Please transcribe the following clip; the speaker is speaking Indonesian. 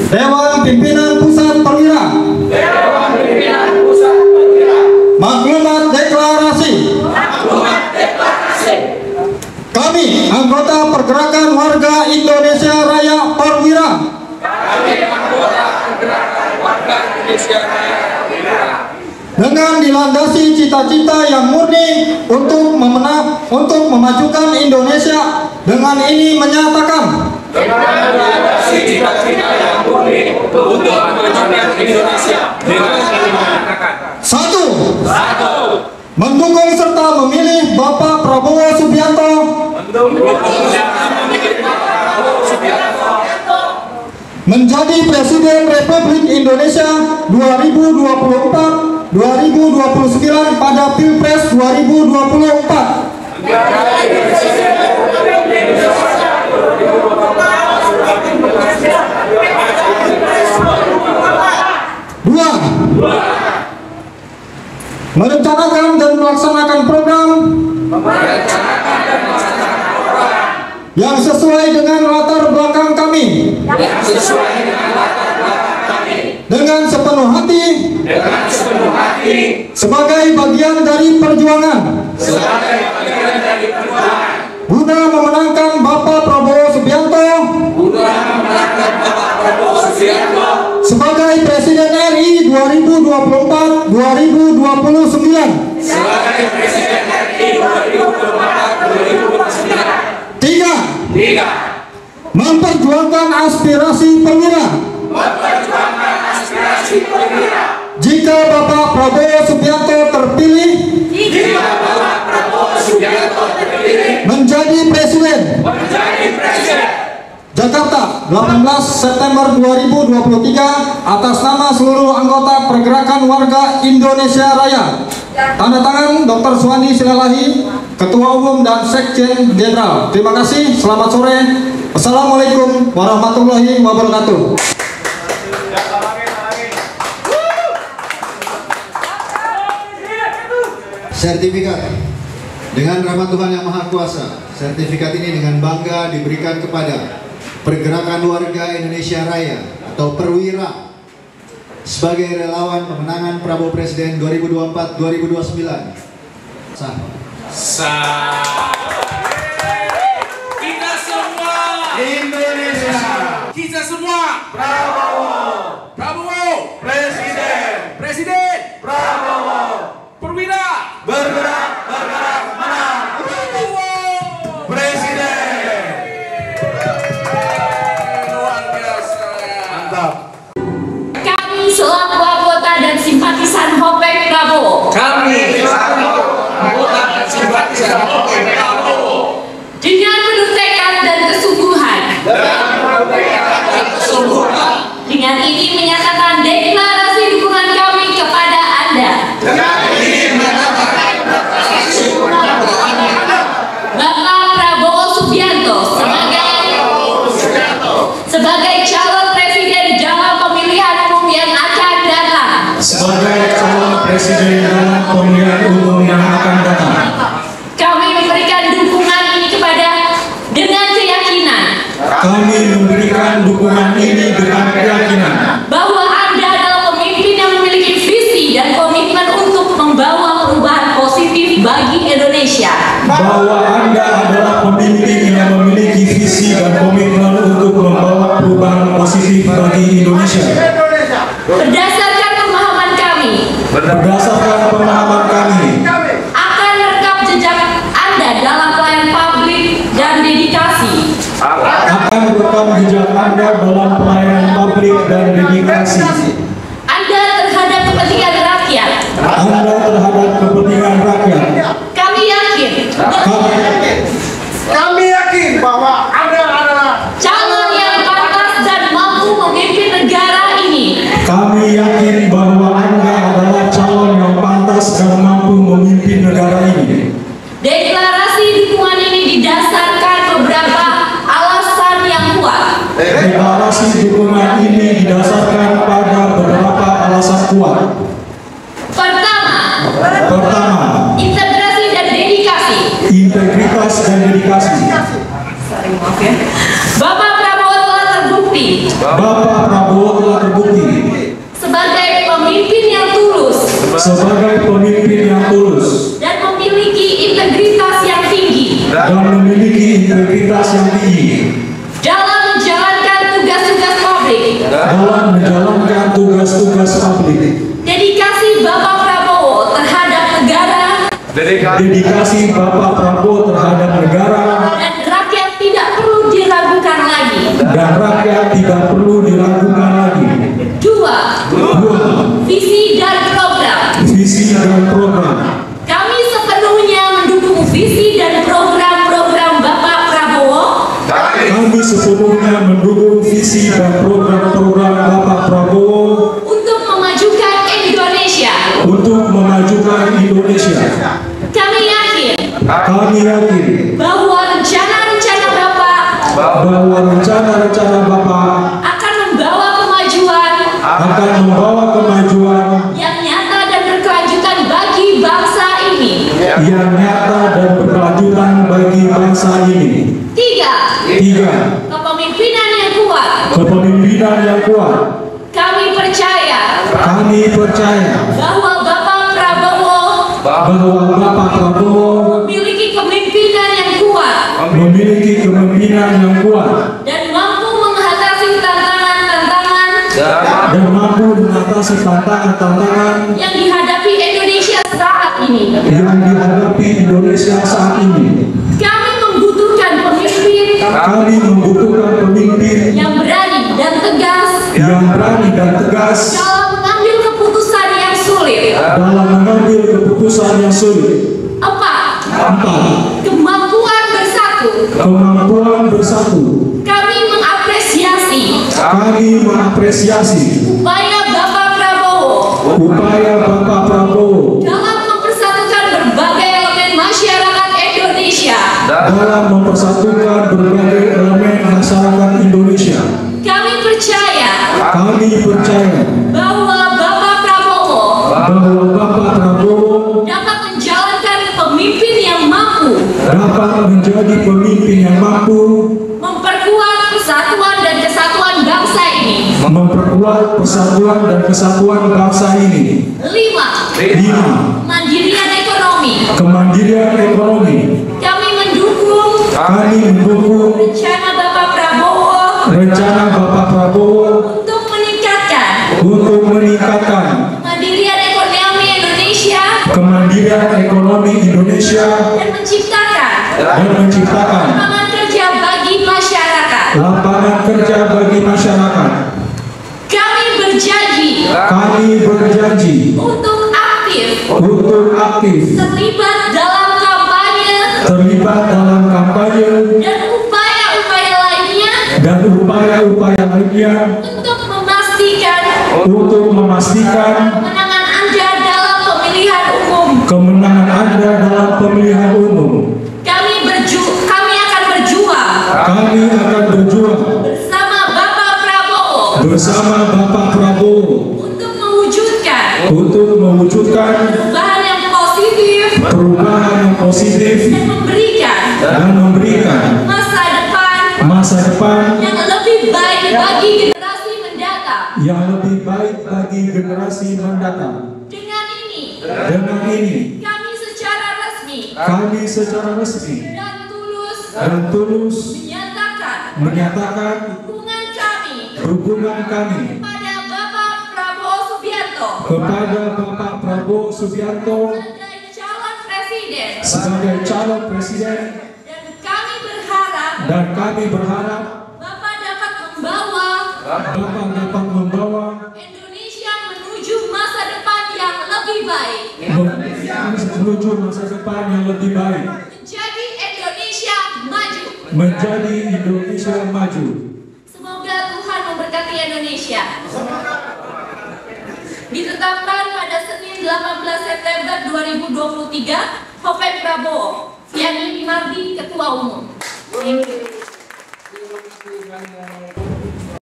Dewan Pimpinan Pusat Perwira. Dewan Pimpinan Pusat Perwira. Maklumat deklarasi. Maklumat deklarasi. Kami anggota Pergerakan Warga Indonesia Raya Perwira. Kami anggota Pergerakan Warga Indonesia Raya Perwira. Dengan dilandasi cita-cita yang murni untuk memajukan Indonesia, dengan ini menyatakan. Dengan dilandasi cita-cita yang murni untuk memajukan Indonesia, dengan ini menyatakan. Satu. Mendukung serta memilih Bapak Prabowo Subianto. Menjadi Presiden Republik Indonesia 2024-2029 pada Pilpres 2024. Dua, merencanakan dan melaksanakan program yang sesuai dengan latar belakang kami, dengan sepenuh hati, sebagai bagian dari perjuangan, guna memenangkan Bapak Prabowo Subianto sebagai Presiden RI 2024-2029. Tiga, memperjuangkan aspirasi perwira. Jika Bapak Prabowo Subianto terpilih menjadi Presiden Jakarta 18 September 2023 atas nama seluruh anggota Pergerakan Warga Indonesia Raya. Tanda tangan Dr. Suwandi Silalahi, Ketua Umum dan Sekjen Jenderal. Terima kasih, selamat sore. Assalamualaikum warahmatullahi wabarakatuh. Sertifikat. Dengan rahmat Tuhan Yang Maha Kuasa, sertifikat ini dengan bangga diberikan kepada Pergerakan Warga Indonesia Raya atau Perwira sebagai relawan pemenangan Prabowo Presiden 2024-2029. Sah. Kita semua Indonesia. Kita semua Prabowo. Prabowo Presiden. Presiden Prabowo. Perwira Bergerak menang. Prabowo Presiden. luar biasa. Mantap. Kami selaku anggota dan simpatisan Hopek Prabowo dengan penuh tekad dan kesungguhan dengan ini menyatakan deklarasi dukungan kami kepada Anda Bapak Prabowo Subianto sebagai calon presiden dalam pemilihan umum yang akan datang. Sebagai calon presiden dalam pemilihan umum yang akan datang, Kami memberikan dukungan ini dengan keyakinan bahwa Anda adalah pemimpin yang memiliki visi dan komitmen untuk membawa perubahan positif bagi Indonesia. bahwa Anda adalah pemimpin yang memiliki visi dan komitmen untuk membawa perubahan positif bagi Indonesia. Berdasarkan pemahaman kami, akan merekam jejak Anda dalam pelayanan publik dan dedikasi. Anda terhadap kepentingan rakyat. Kami yakin bahwa Anda adalah calon yang pantas dan mampu memimpin negara ini. Kami yakin bahwa Anda adalah calon yang pantas dan mampu memimpin negara ini. Deklarasi dukungan ini didasarkan beberapa alasan yang kuat. Deklarasi dukungan ini didasarkan pada beberapa alasan kuat. Pertama, Integrasi dan dedikasi. integritas dan dedikasi. Bapak Prabowo telah terbukti Bapak Prabowo telah terbukti sebagai pemimpin yang tulus dan memiliki integritas yang tinggi dalam menjalankan tugas-tugas publik. Dedikasi Bapak Prabowo terhadap negara dan rakyat tidak perlu diragukan lagi. Dua, visi dan program. Kami sepenuhnya mendukung visi dan program Bapak Prabowo untuk memajukan Indonesia. Kami yakin bahwa rencana-rencana Bapak akan membawa kemajuan yang nyata dan berkelanjutan bagi bangsa ini. Tiga, kepemimpinan yang kuat. Kami percaya bahwa Bapak Prabowo memiliki kepemimpinan yang kuat dan mampu mengatasi tantangan yang dihadapi Indonesia saat ini. Kami membutuhkan pemimpin yang berani dan tegas dalam mengambil keputusan yang sulit. Empat, kemampuan bersatu. Kami mengapresiasi upaya Bapak Prabowo dalam mempersatukan berbagai elemen masyarakat Indonesia. Kami percaya bahwa Bapak Prabowo dapat menjalankan pemimpin yang mampu memperkuat persatuan dan kesatuan bangsa ini. Lima, kemandirian ekonomi. Kami mendukung rencana Bapak Prabowo untuk meningkatkan kemandirian ekonomi Indonesia dan menciptakan lapangan kerja bagi masyarakat. Kami berjanji untuk aktif terlibat dalam kampanye dan upaya-upaya lainnya untuk memastikan kemenangan Anda dalam pemilihan umum. Kami akan berjuang bersama Bapak Prabowo untuk mewujudkan perubahan yang positif dan memberikan masa depan yang lebih baik bagi generasi mendatang. Dengan ini kami secara resmi dan tulus menyatakan dukungan kami kepada Bapak Prabowo Subianto sebagai calon presiden, dan kami berharap Bapak dapat membawa Indonesia menuju masa depan yang lebih baik. Menjadi Indonesia maju. Semoga Tuhan memberkati Indonesia. Ditetapkan pada Senin 18 September 2023, Hopen Prabowo, Yani Mardi, Ketua Umum.